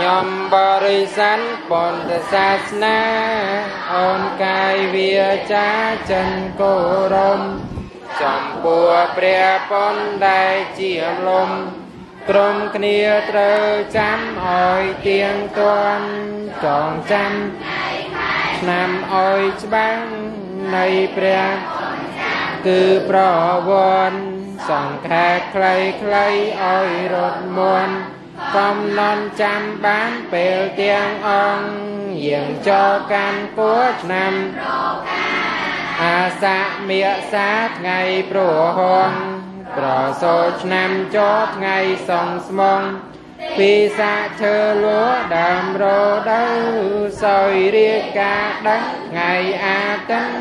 ញោមបរិស័ទបុណ្យសាសនាអូនកាយវាចាចិនគោរមចំពោះព្រះបុណ្យដែលជាលំក្រុមគ្នាត្រូវចាំអោយទៀងទាត់ចងចាំឆ្នាំអោយច្បាស់នៃព្រះគឺប្រវត្តិសង្ខេបខ្លីៗអោយរត់មុនកំណត់ចាំបានពេលទាំងអង្គយើងចូលកាន់ពួរឆ្នាំអាសាមេសាថ្ងៃព្រហងប្រសូតឆ្នាំចូលថ្ងៃសងស្មងពីសាឈើលួដើមរដូវសោយរាជការដឹងថ្ងៃអាទិត្យ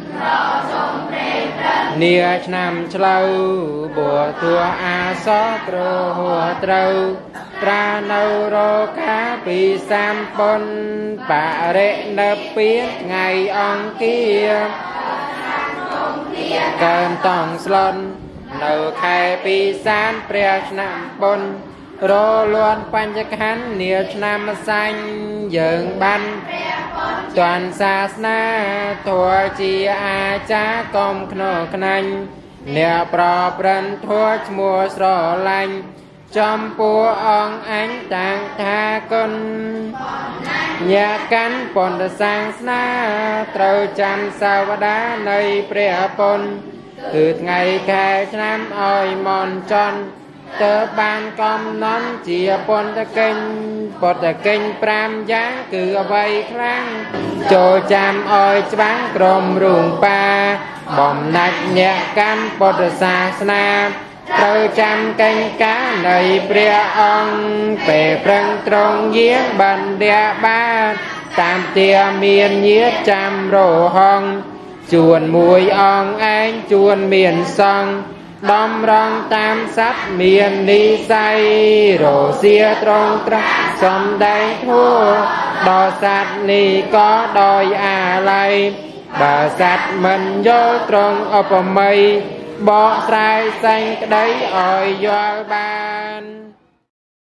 នាឆ្នាំឆ្លូវបួធัวអាសក្រហួត្រូវត្រានៅរកាពីសម្ពុនបរិណពាថ្ងៃអង្គាកើនតង់ស្លន់នៅខែពីសានព្រះឆ្នាំបុណ្យរលន់បញ្ញខណ្ឌនាឆ្នាំសាញ់យើងបានទាន់សាសនាធัวជាអាចារ្យកុំខ្នោខ្នាញ់អ្នកប្រព្រឹត្តធัวឈ្មោះស្រឡាញ់ចំពោះអង្គអញតាំងថាគុណញាកាន់បុណ្យសាសនាត្រូវចាំសាវតានៃព្រះពុទ្ធគឺថ្ងៃខែឆ្នាំអោយមនចន់ទើបបានកំណត់ជាពុទ្ធកិញ្ញ5យ៉ាងគឺអ្វីខ្លាំងចូលចាំអោយច្បាស់ក្រុមរូងបាបំណាច់ញាកាន់ពុទ្ធសាសនាត្រូវចាំកេញកានៃព្រះអង្គពេលប្រឹងត្រង់យាងបណ្ឌាបាតាមទាមានញាតចាំរហងជួនមួយអង្គឯងជួនមានសង្ឃដំរងតាមសត្វមាននិស័យរសៀត្រង់ត្រាស់សំដែងធัวដល់សត្វនេះក៏ដោយអាល័យបើសត្វមិនយល់ត្រង់ឧបមាបកស្រាយសេចក្តីឲ្យយល់បាន